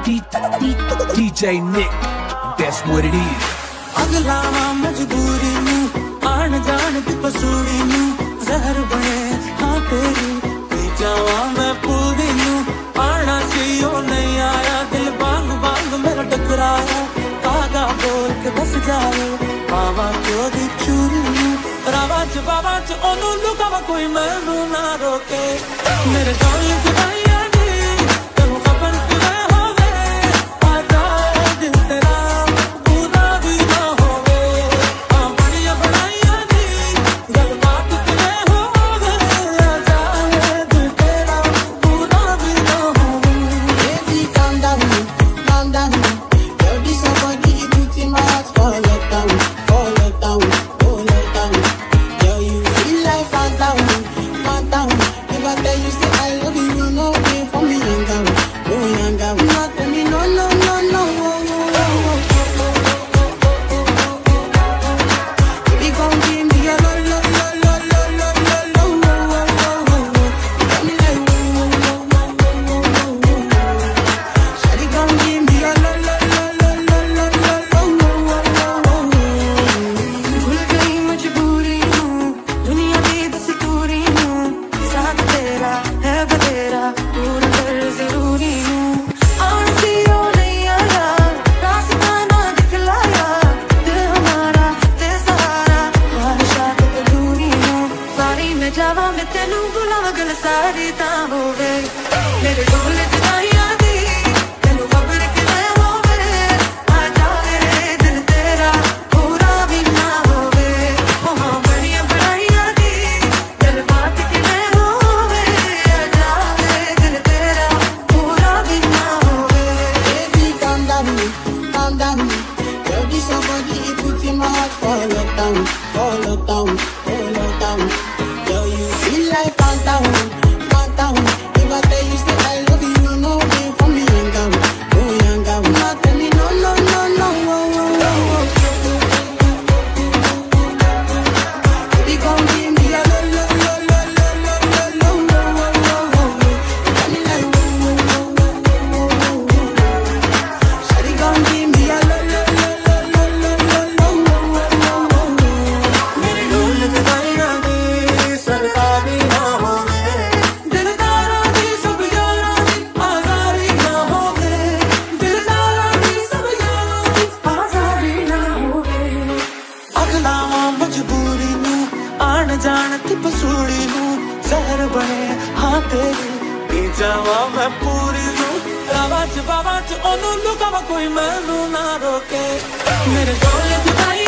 DJ Nick, that's what it is. अगला मजबूरी नू आन जान दी पसूड़ी नू जहर बने हाँ तेरी पी जावा मैं पूरी नू आना सीओ नहीं आया दिल बांग बांग मेरा टकराया कागा बोल के बस जाए बाबा क्यों दी चूरी नू रावा च ओनू लुकावा कोई मैनू ना रोके मेरे गल जुदाइयां दी तेनू खबर किवें होवे आ जाए दिल तेरा पूरा भी ना होवे आ बड़ियां बनाइयां दी गल बात किवें होवे आ जाए दिल तेरा पूरा भी ना होवे Baby calm down Girl this somebody you put in my heart fall it down Girl you feel like phantom if I tell you say I love you you know it for me young girl not tell me no baby gon' give me a lo got me like shawty gon' give me a lo भूल गई मजबूरी हूँ दुनिया की दस्तूरी हूँ साथ तेरा है बतेरा पूरा कर जरूरी हूँ आंसी हो नहीं आया रास्ता ना दिखलाया दिल हमारा तेरा सहारा ख्वाहिशात अधूरी हूँ सारी में जावा मैं तेनू बुलावा गल सारी ता होवे मेरे ढोल जुदाइयां दी तेनू खबर किवें होवे आ जाए दिल तेरा पूरा भी ना होवे ओ हाँ बड़ियां बनाइयां दी गल बात किवें होवे आ जाए दिल तेरा पूरा भी ना होवे Baby calm down Girl this somebody you put in my heart fall it down Girl you feel like phantom if I tell you say I love you you know it for me young girl not tell me no baby gon' give me a lo got me like shawty gon' give me a lo मेरे ढोल जुदाइयां दी सरकारी ना होवे दिलदारा दी सब यारां दी आज़ारी ना होवे दिलदारा दी सब यारां दी आज़ारी ना होवे अगला मजबूरी नू आन जान दी पसूड़ी नू जहर बने हाँ तेरी पी जावा मैं पूरी नू रावा च ओनू लुकावा कोई मैनू ना रोके मेरे ढोल जुदाइयां